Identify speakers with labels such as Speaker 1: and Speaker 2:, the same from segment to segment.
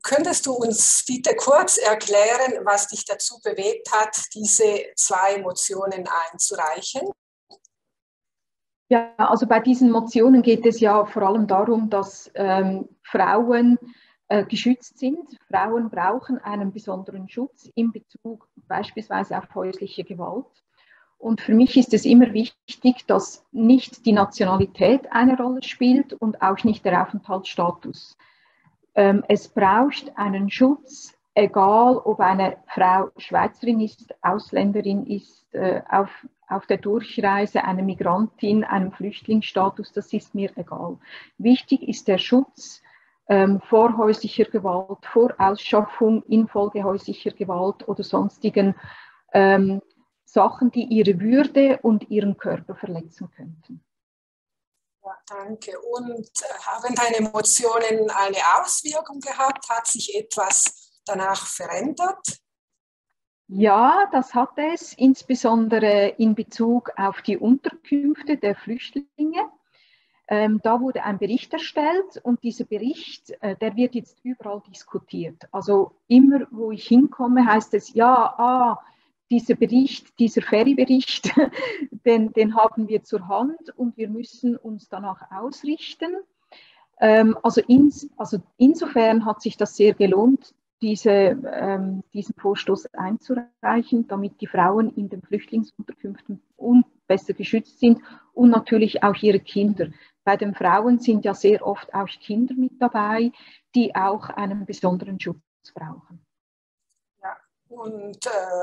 Speaker 1: Könntest du uns bitte kurz erklären, was dich dazu bewegt hat, diese 2 Motionen einzureichen?
Speaker 2: Ja, also bei diesen Motionen geht es ja vor allem darum, dass Frauen geschützt sind. Frauen brauchen einen besonderen Schutz in Bezug beispielsweise auf häusliche Gewalt. Und für mich ist es immer wichtig, dass nicht die Nationalität eine Rolle spielt und auch nicht der Aufenthaltsstatus. Es braucht einen Schutz, egal ob eine Frau Schweizerin ist, Ausländerin ist, auf der Durchreise, eine Migrantin, einem Flüchtlingsstatus, das ist mir egal. Wichtig ist der Schutz vor häuslicher Gewalt, vor Ausschaffung infolge häuslicher Gewalt oder sonstigen Sachen, die ihre Würde und ihren Körper verletzen könnten.
Speaker 1: Ja, danke. Und haben deine Motionen eine Auswirkung gehabt? Hat sich etwas danach verändert?
Speaker 2: Ja, das hat es, insbesondere in Bezug auf die Unterkünfte der Flüchtlinge. Da wurde ein Bericht erstellt und dieser Bericht, der wird jetzt überall diskutiert. Also immer, wo ich hinkomme, heißt es, ja, dieser Bericht, dieser Ferry-Bericht, den haben wir zur Hand und wir müssen uns danach ausrichten. Also insofern hat sich das sehr gelohnt, diesen Vorstoß einzureichen, damit die Frauen in den Flüchtlingsunterkünften besser geschützt sind und natürlich auch ihre Kinder. Bei den Frauen sind ja sehr oft auch Kinder mit dabei, die auch einen besonderen Schutz brauchen.
Speaker 1: Ja, und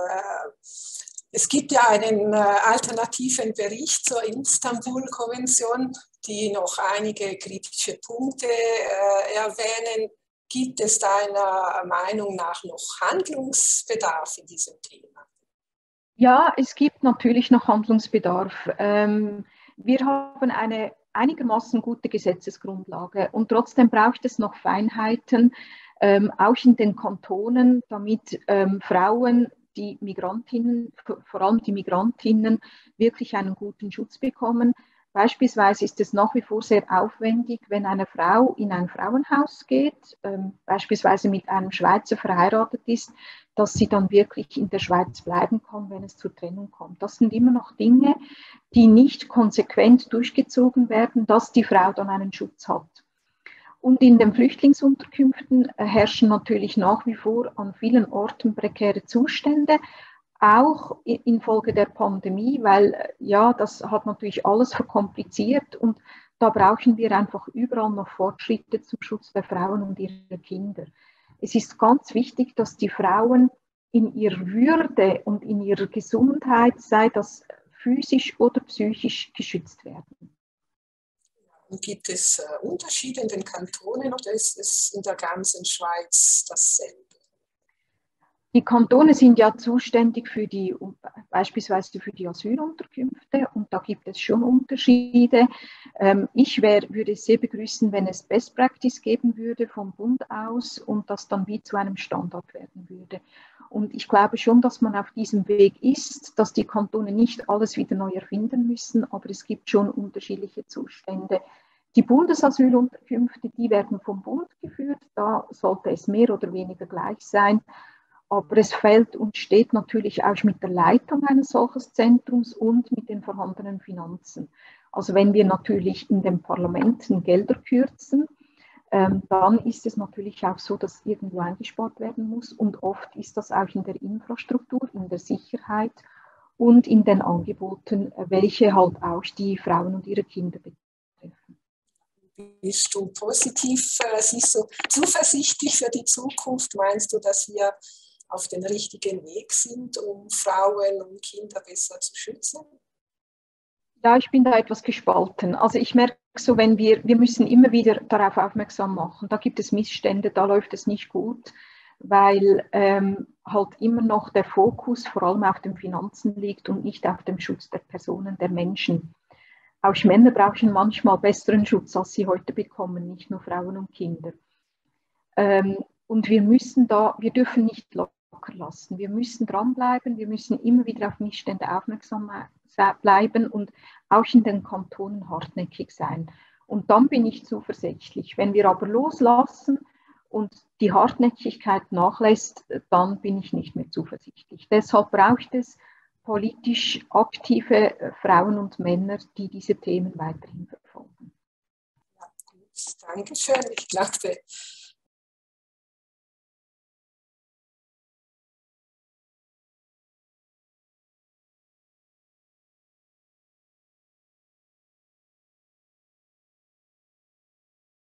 Speaker 1: es gibt ja einen alternativen Bericht zur Istanbul-Konvention, die noch einige kritische Punkte erwähnen. Gibt es deiner Meinung nach noch Handlungsbedarf in diesem Thema?
Speaker 2: Ja, es gibt natürlich noch Handlungsbedarf. Wir haben eine einigermaßen gute Gesetzesgrundlage und trotzdem braucht es noch Feinheiten, auch in den Kantonen, damit Frauen, die Migrantinnen, vor allem die Migrantinnen, wirklich einen guten Schutz bekommen. Beispielsweise ist es nach wie vor sehr aufwendig, wenn eine Frau in ein Frauenhaus geht, beispielsweise mit einem Schweizer verheiratet ist, dass sie dann wirklich in der Schweiz bleiben kann, wenn es zur Trennung kommt. Das sind immer noch Dinge, die nicht konsequent durchgezogen werden, dass die Frau dann einen Schutz hat. Und in den Flüchtlingsunterkünften herrschen natürlich nach wie vor an vielen Orten prekäre Zustände, auch infolge der Pandemie, weil ja, das hat natürlich alles verkompliziert und da brauchen wir einfach überall noch Fortschritte zum Schutz der Frauen und ihrer Kinder. Es ist ganz wichtig, dass die Frauen in ihrer Würde und in ihrer Gesundheit, sei das physisch oder psychisch, geschützt werden.
Speaker 1: Und gibt es Unterschiede in den Kantonen oder ist es in der ganzen Schweiz dasselbe?
Speaker 2: Die Kantone sind ja zuständig beispielsweise für die Asylunterkünfte und da gibt es schon Unterschiede. Ich würde es sehr begrüßen, wenn es Best Practice geben würde vom Bund aus und das dann wie zu einem Standard werden würde. Und ich glaube schon, dass man auf diesem Weg ist, dass die Kantone nicht alles wieder neu erfinden müssen, aber es gibt schon unterschiedliche Zustände. Die Bundesasylunterkünfte, die werden vom Bund geführt, da sollte es mehr oder weniger gleich sein. Aber es fällt und steht natürlich auch mit der Leitung eines solchen Zentrums und mit den vorhandenen Finanzen. Also wenn wir natürlich in den Parlamenten Gelder kürzen, dann ist es natürlich auch so, dass irgendwo eingespart werden muss. Und oft ist das auch in der Infrastruktur, in der Sicherheit und in den Angeboten, welche halt auch die Frauen und ihre Kinder betreffen.
Speaker 1: Bist du positiv, siehst du zuversichtlich für die Zukunft? Meinst du, dass wir auf den richtigen Weg sind, um Frauen und Kinder besser zu schützen?
Speaker 2: Ja, ich bin da etwas gespalten. Also ich merke so, wir müssen immer wieder darauf aufmerksam machen. Da gibt es Missstände, da läuft es nicht gut, weil halt immer noch der Fokus vor allem auf den Finanzen liegt und nicht auf dem Schutz der Personen, der Menschen. Auch Männer brauchen manchmal besseren Schutz, als sie heute bekommen, nicht nur Frauen und Kinder. Und wir dürfen nicht locker lassen. Wir müssen dranbleiben, wir müssen immer wieder auf Missstände aufmerksam bleiben und auch in den Kantonen hartnäckig sein. Und dann bin ich zuversichtlich. Wenn wir aber loslassen und die Hartnäckigkeit nachlässt, dann bin ich nicht mehr zuversichtlich. Deshalb braucht es politisch aktive Frauen und Männer, die diese Themen weiterhin verfolgen.
Speaker 1: Ja, gut, danke schön. Ich glaube,